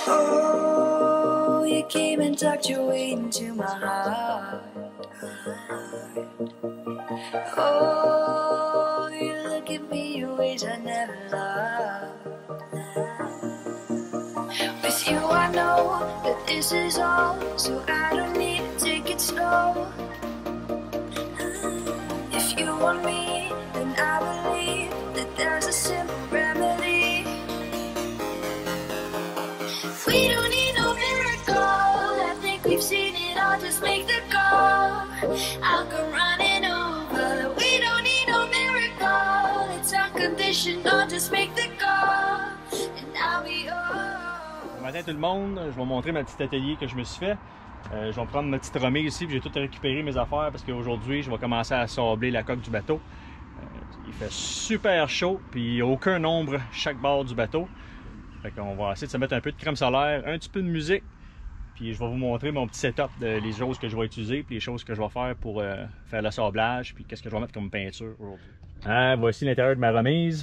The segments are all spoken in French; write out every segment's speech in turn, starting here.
Oh, you came and tucked your way into my heart. Oh, you look at me in ways I never loved. With you I know that this is all, so I don't need to take it slow. If you want me, then I believe that there's a simple remedy. We don't need no miracle, I think we've seen it all, just make the call. I'll come running over. We don't need no miracle, it's unconditional, just make the call, and I'll be yours. Bon matin tout le monde, je vais vous montrer ma petite atelier que je me suis fait. Je vais prendre ma petite remise ici, j'ai tout récupéré mes affaires parce qu'aujourd'hui je vais commencer à sabler la coque du bateau. Il fait super chaud, puis il n'y a aucun ombre chaque bord du bateau. Fait qu'on va essayer de se mettre un peu de crème solaire, un petit peu de musique, puis je vais vous montrer mon petit setup de les choses que je vais utiliser, puis les choses que je vais faire pour faire le sablage, puis qu'est-ce que je vais mettre comme peinture aujourd'hui. Voici l'intérieur de ma remise.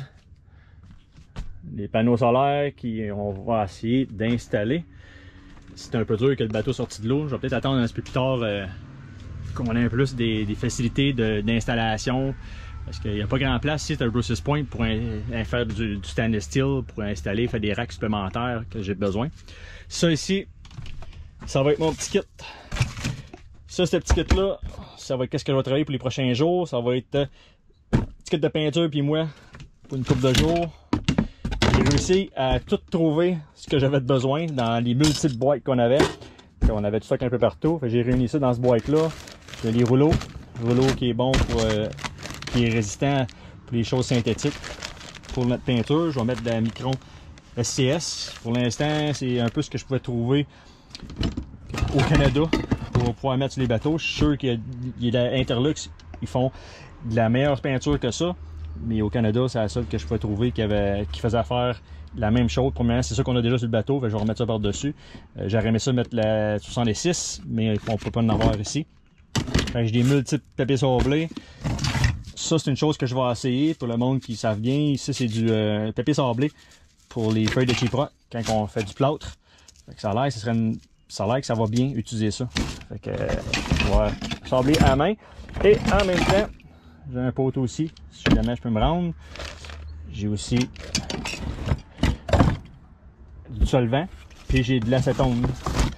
Les panneaux solaires qu'on va essayer d'installer. C'est un peu dur que le bateau sorti de l'eau. Je vais peut-être attendre un peu plus tard qu'on ait un peu plus des facilités d'installation. Parce qu'il n'y a pas grand place ici, c'est un Bruce's Point pour faire du stainless steel, pour installer, faire des racks supplémentaires que j'ai besoin. Ça ici, ça va être mon petit kit. Ça, ce petit kit-là, ça va être qu'est-ce que je vais travailler pour les prochains jours. Ça va être un petit kit de peinture puis moi pour une couple de jours. J'ai réussi à tout trouver ce que j'avais besoin dans les multiples boîtes qu'on avait. On avait tout ça un peu partout. J'ai réuni ça dans ce boîte-là. J'ai les rouleaux. Rouleau qui est bon pour qui est résistant pour les choses synthétiques. Pour notre peinture, je vais mettre de la Micron SCS. Pour l'instant, c'est un peu ce que je pouvais trouver au Canada pour pouvoir mettre sur les bateaux. Je suis sûr qu'il y a Interlux, ils font de la meilleure peinture que ça. Mais au Canada, c'est la seule que je pouvais trouver qui faisait faire la même chose. Premièrement, c'est ça qu'on a déjà sur le bateau, je vais remettre ça par-dessus. J'aurais aimé ça mettre la 66, mais on ne peut pas en avoir ici. J'ai des multiples papiers sablés. Ça, c'est une chose que je vais essayer pour le monde qui savent bien. Ici, c'est du papier sablé pour les feuilles de chypre quand on fait du plâtre. Ça a l'air que ça va bien utiliser ça. Fait que, je vais sabler à la main. Et en même temps, j'ai un poteau aussi, si jamais je peux me rendre. J'ai aussi du solvant, puis j'ai de l'acétone.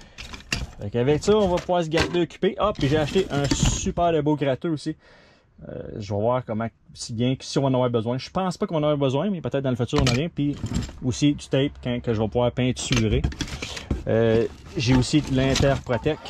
Avec ça, on va pouvoir se garder occupé. Ah, puis j'ai acheté un super beau gratteux aussi. Je vais voir comment, si on va en avoir besoin. Je pense pas qu'on va en avoir besoin, mais peut-être dans le futur on en a. Puis aussi du tape que je vais pouvoir peinturer. J'ai aussi de l'Interprotec.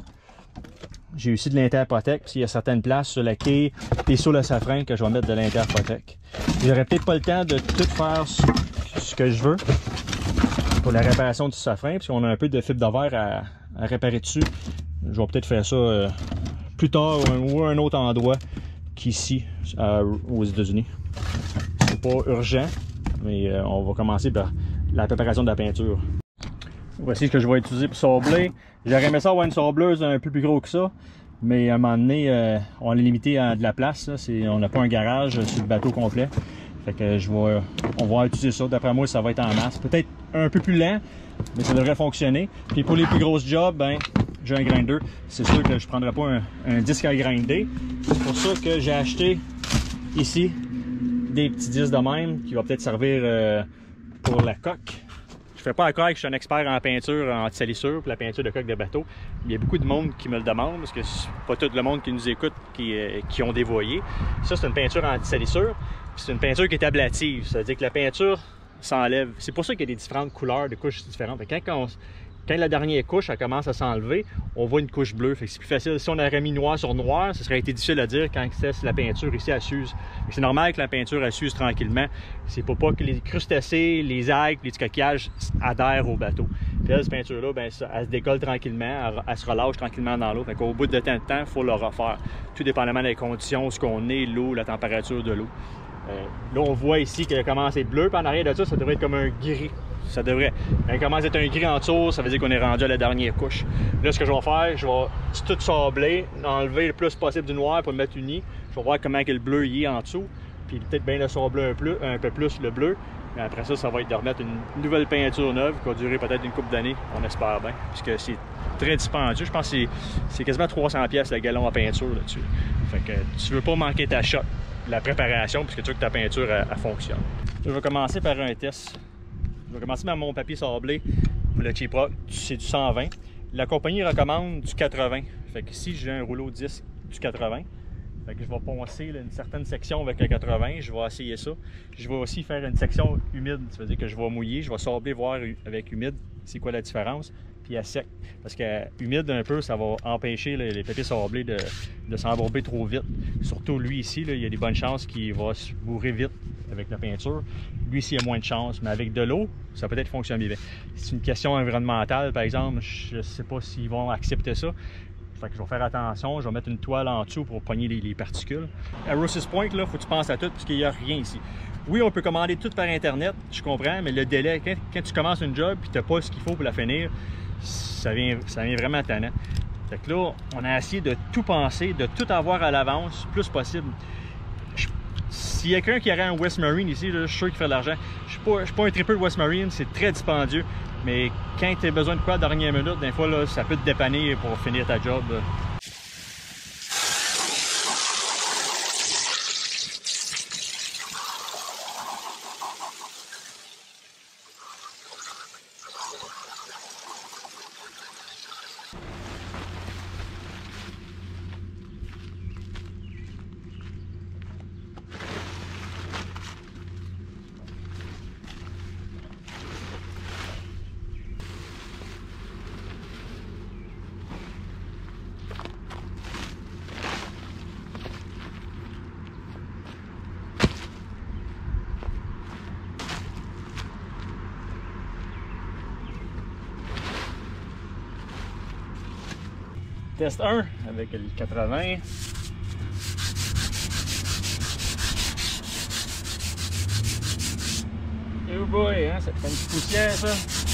J'ai aussi de l'Interprotec, parce qu'il y a certaines places sur la quai et sur le safran que je vais mettre de l'Interprotec. J'aurai peut-être pas le temps de tout faire ce que je veux pour la réparation du safran, parce qu'on a un peu de fibre de verre à réparer dessus. Je vais peut-être faire ça plus tard ou à un autre endroit qu'ici aux États-Unis. C'est pas urgent, mais on va commencer par la préparation de la peinture. Voici ce que je vais utiliser pour sabler. J'aurais aimé ça avoir une sableuse un peu plus gros que ça, mais à un moment donné, on est limité à de la place. Là. On n'a pas un garage sur le bateau complet. Fait que on va utiliser ça. D'après moi, ça va être en masse. Peut-être un peu plus lent, mais ça devrait fonctionner. Puis pour les plus grosses jobs, ben, j'ai un grinder. C'est sûr que je ne prendrai pas un disque à grinder. C'est pour ça que j'ai acheté ici des petits disques de même qui vont peut-être servir pour la coque. Je ne fais pas croire que je suis un expert en peinture anti-salissure pour la peinture de coque de bateau. Il y a beaucoup de monde qui me le demande parce que c'est pas tout le monde qui nous écoute qui ont des voiliers. Ça, c'est une peinture anti-salissure. C'est une peinture qui est ablative. Ça veut dire que la peinture s'enlève. C'est pour ça qu'il y a des différentes couleurs de couches différentes. Quand la dernière couche elle commence à s'enlever, on voit une couche bleue. C'est plus facile. Si on aurait mis noir sur noir, ça serait été difficile à dire quand la peinture ici elle s'use. C'est normal que la peinture elle s'use tranquillement. C'est pour pas que les crustacés, les algues, les petits coquillages adhèrent au bateau. Puis là, cette peinture-là, ben, elle se décolle tranquillement, elle se relâche tranquillement dans l'eau. Au bout de temps, il faut le refaire. Tout dépendamment des conditions, ce qu'on est, l'eau, la température de l'eau. Là, on voit ici qu'elle commence à être bleue, puis en arrière de ça, ça devrait être comme un gris. Ça devrait. Quand elle commence à être un gris en dessous, ça veut dire qu'on est rendu à la dernière couche. Là, ce que je vais faire, je vais tout sabler, enlever le plus possible du noir pour le mettre uni. Je vais voir comment le bleu y est en dessous, puis peut-être bien le sabler un peu plus le bleu. Mais après ça, ça va être de remettre une nouvelle peinture neuve qui va durer peut-être une couple d'années, on espère bien. Puisque c'est très dispendieux. Je pense que c'est quasiment 300$ le gallon à peinture là-dessus. Fait que tu veux pas manquer ta shot, la préparation, puisque tu veux que ta peinture elle fonctionne. Je vais commencer par un test. Je vais commencer par mon papier sablé. Le Cheap Rock, c'est du 120. La compagnie recommande du 80. Fait que ici, j'ai un rouleau 10 du 80. Fait que je vais poncer là, une certaine section avec le 80. Je vais essayer ça. Je vais aussi faire une section humide. Ça veut dire que je vais mouiller. Je vais sabler, voir avec humide c'est quoi la différence. Puis à sec. Parce que humide un peu, ça va empêcher là, les papiers sablés de s'embourber trop vite. Surtout lui ici, là, il y a des bonnes chances qu'il va se bourrer vite avec la peinture. Lui ici, il y a moins de chance. Mais avec de l'eau, ça peut-être fonctionner bien. C'est une question environnementale, par exemple. Je ne sais pas s'ils vont accepter ça. Fait que je vais faire attention. Je vais mettre une toile en dessous pour pogner les particules. À Rouse's Point, il faut que tu penses à tout parce qu'il n'y a rien ici. Oui, on peut commander tout par Internet, je comprends, mais le délai, quand tu commences une job et tu n'as pas ce qu'il faut pour la finir, ça vient vraiment tannant. Fait que là, on a essayé de tout penser, de tout avoir à l'avance, le plus possible. S'il y a quelqu'un qui aurait un West Marine ici, là, je suis sûr qu'il fait de l'argent. Je ne suis pas un tripeux de West Marine, c'est très dispendieux. Mais quand tu as besoin de quoi à la dernière minute, des fois, là, ça peut te dépanner pour finir ta job. Là. Test 1 avec le 80. Oh boy, hein, ça te fait une petite poussière ça.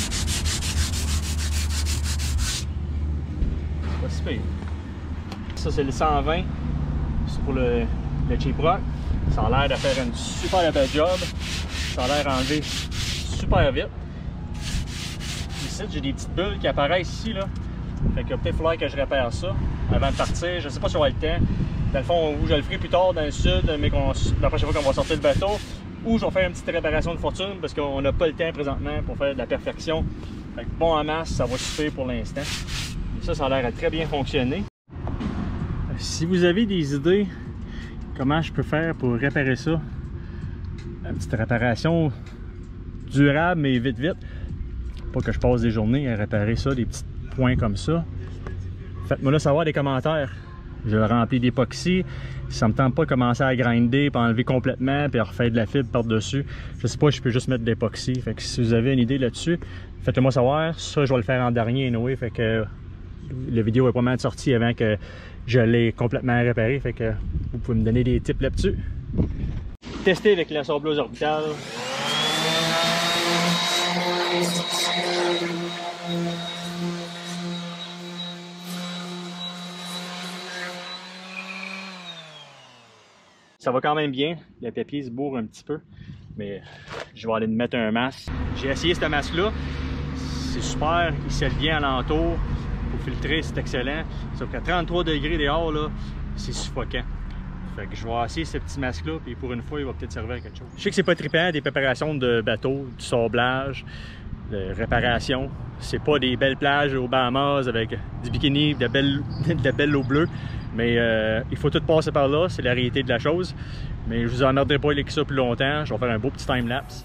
C'est pas si pire. Ça c'est le 120. C'est pour le Cheap Rock. Ça a l'air de faire une super belle job. Ça a l'air d'enlever super vite. Ici j'ai des petites bulles qui apparaissent ici là. Fait que peut-être falloir que je répare ça avant de partir. Je sais pas si j'aurai le temps. Dans le fond, où je le ferai plus tard dans le sud, mais la prochaine fois qu'on va sortir le bateau, ou je vais faire une petite réparation de fortune parce qu'on n'a pas le temps présentement pour faire de la perfection. Fait que bon en masse, ça va suffire pour l'instant. Ça a l'air de très bien fonctionner. Si vous avez des idées comment je peux faire pour réparer ça, une petite réparation durable mais vite. Pas que je passe des journées à réparer ça, des petits points comme ça. Faites-moi là savoir des commentaires. Je le remplis d'époxy. Si ça me tente pas de commencer à grinder, puis enlever complètement, puis refaire de la fibre par-dessus, je sais pas, je peux juste mettre de l'époxy. Fait que si vous avez une idée là-dessus, faites-le moi savoir. Ça, je vais le faire en dernier, anyway. Fait que la vidéo est pas mal sortie avant que je l'ai complètement réparé. Fait que vous pouvez me donner des tips là-dessus. Tester avec la sableuse orbitale. Ça va quand même bien, le papier se bourre un petit peu, mais je vais aller mettre un masque. J'ai essayé ce masque-là, c'est super, il scelle bien alentour, pour filtrer c'est excellent, sauf qu'à 33 degrés dehors, là, c'est suffocant. Fait que je vais essayer ce petit masque-là, puis pour une fois, il va peut-être servir à quelque chose. Je sais que c'est pas trippant, des préparations de bateau, du sablage, de réparation. C'est pas des belles plages aux Bahamas avec du bikini, de belle eau bleue. Mais il faut tout passer par là, c'est la réalité de la chose. Mais je vous emmerderai pas avec ça plus longtemps. Je vais faire un beau petit time-lapse.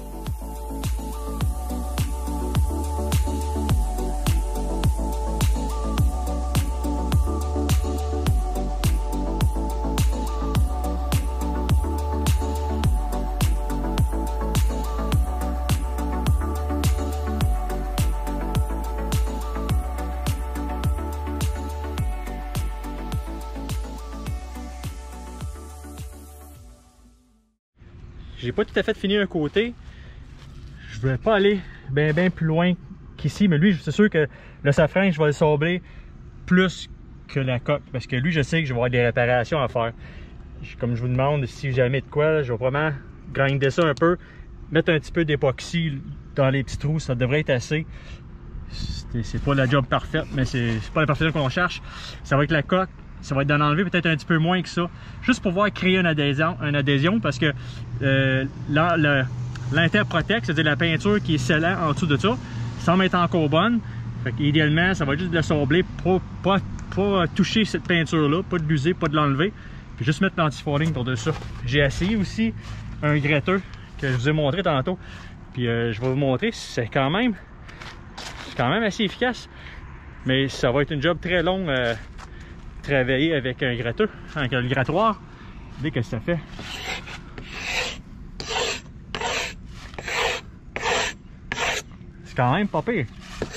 J'ai pas tout à fait fini un côté. Je vais pas aller bien plus loin qu'ici, mais lui, c'est sûr que le safran, je vais le sabler plus que la coque, parce que lui, je sais que je vais avoir des réparations à faire. Comme je vous demande, si jamais de quoi, je vais vraiment grinder ça un peu, mettre un petit peu d'époxy dans les petits trous, ça devrait être assez. C'est pas la job parfaite, mais c'est pas la perfection qu'on cherche. Ça va être la coque, ça va être d'en enlever peut-être un petit peu moins que ça, juste pour pouvoir créer une adhésion parce que l'interprotect, c'est-à-dire la peinture qui est scellée en dessous de ça, semble être encore bonne. Fait qu'idéalement, ça va être juste de la sabler, pas toucher cette peinture-là, pas de l'user, pas de l'enlever, puis juste mettre l'anti-fouling par-dessus ça. J'ai essayé aussi un gratteux que je vous ai montré tantôt, puis je vais vous montrer, c'est quand même assez efficace, mais ça va être une job très longue travailler avec un gratteux, avec le grattoir. Regardez qu'est-ce que ça fait. C'est quand même pas pire.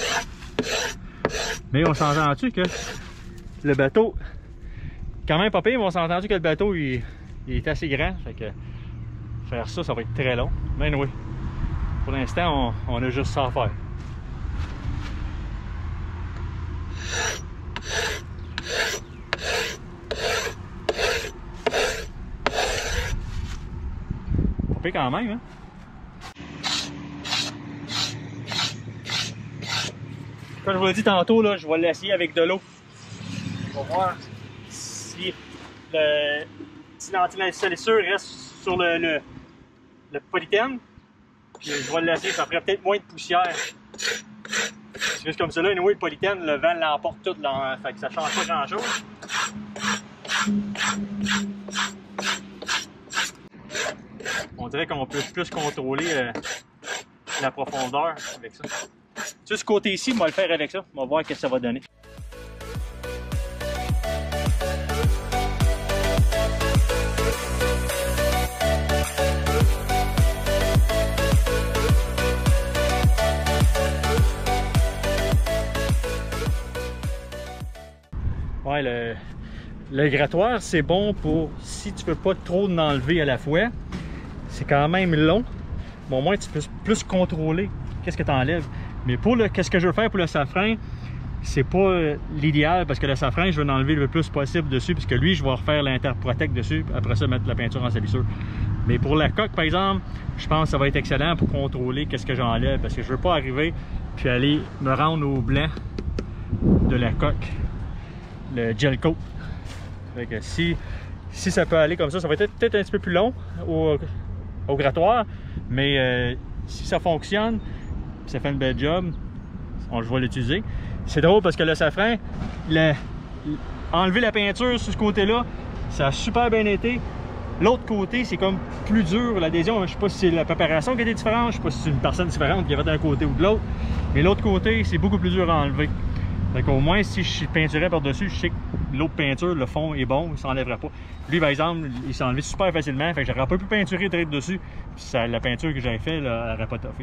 Mais on s'entend-tu que le bateau, quand même pas pire, mais on s'entend-tu que le bateau il est assez grand, fait que faire ça, ça va être très long. Mais oui, pour l'instant, on a juste ça à faire. Pas pire quand même, hein? Comme je vous l'ai dit tantôt, là, je vais l'essayer avec de l'eau. On va voir si l'anti-salissure reste sur le polythène. Puis je vais le laisser, ça ferait peut-être moins de poussière. C'est juste comme ça là, anyway, le polythène, le vent l'emporte tout, fait que ça change pas grand chose. On dirait qu'on peut plus contrôler la profondeur avec ça. Sur ce côté ici, on va le faire avec ça. On va voir ce que ça va donner. Ouais, le grattoir, c'est bon pour si tu veux pas trop d'enlever à la fois. C'est quand même long, mais au moins tu peux plus contrôler qu'est-ce que tu enlèves. Mais pour qu'est-ce que je veux faire pour le safran, c'est pas l'idéal parce que le safran, je veux en enlever le plus possible dessus, puisque lui, je vais refaire l'interprotect dessus, après ça, mettre la peinture en salissure. Mais pour la coque, par exemple, je pense que ça va être excellent pour contrôler qu'est-ce que j'enlève, parce que je veux pas arriver puis aller me rendre au blanc de la coque, le gel coat. Fait que si ça peut aller comme ça va être peut-être un petit peu plus long au grattoir, mais si ça fonctionne, ça fait une belle job, je vais l'utiliser. C'est drôle parce que le safran, enlever la peinture sur ce côté-là, ça a super bien été. L'autre côté, c'est comme plus dur, l'adhésion. Je sais pas si c'est la préparation qui était différente, je sais pas si c'est une personne différente qui a fait d'un côté ou de l'autre, mais l'autre côté, c'est beaucoup plus dur à enlever. Donc au moins, si je peinturais par-dessus, je sais que l'autre peinture, le fond est bon, il ne s'enlèvera pas. Lui, par exemple, il s'est enlevé super facilement, fait que j'aurais pas pu peinturer direct dessus, puis la peinture que j'avais faite, elle n'aurait pas toffé.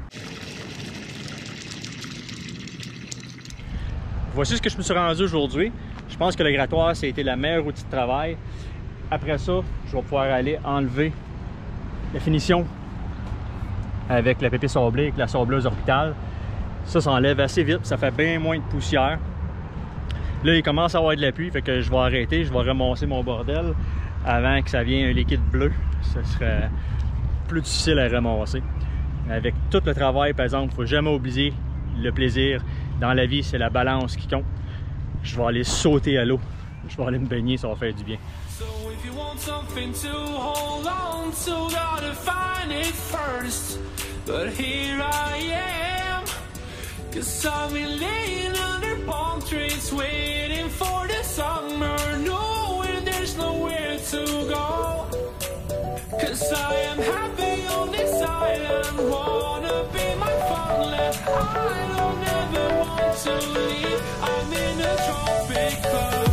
Voici ce que je me suis rendu aujourd'hui. Je pense que le grattoir, ça a été la meilleure outil de travail. Après ça, je vais pouvoir aller enlever la finition avec la pépé sablée, avec la sableuse orbitale. Ça enlève assez vite, ça fait bien moins de poussière. Là, il commence à avoir de la pluie, fait que je vais arrêter, je vais ramasser mon bordel avant que ça vienne un liquide bleu. Ça serait plus difficile à ramasser. Avec tout le travail, par exemple, il ne faut jamais oublier le plaisir. Dans la vie, c'est la balance qui compte. Je vais aller sauter à l'eau. Je vais aller me baigner, ça va faire du bien. So if you want something to hold on to, gotta find it first. But here I am, 'cause I've been laying under palm trees, waiting for the summer, knowing there's nowhere to go. 'Cause I am happy on this island, wanna be my farmland. I don't ever want to leave, I'm in a tropic club.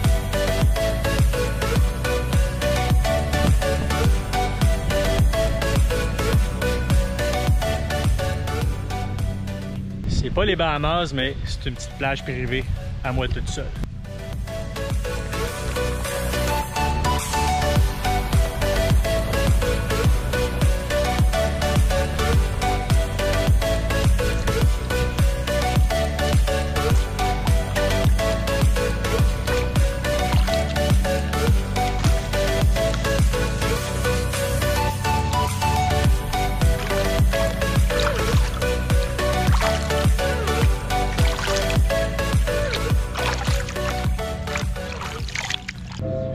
C'est pas les Bahamas, mais c'est une petite plage privée à moi toute seule.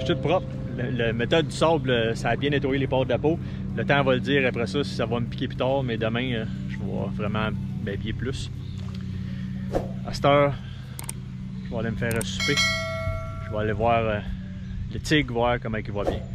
Je suis tout propre. La méthode du sable, ça a bien nettoyé les pores de la peau. Le temps va le dire après ça si ça va me piquer plus tard, mais demain, je vais vraiment m'habiller plus. À cette heure, je vais aller me faire un souper. Je vais aller voir le tigre, voir comment il va bien.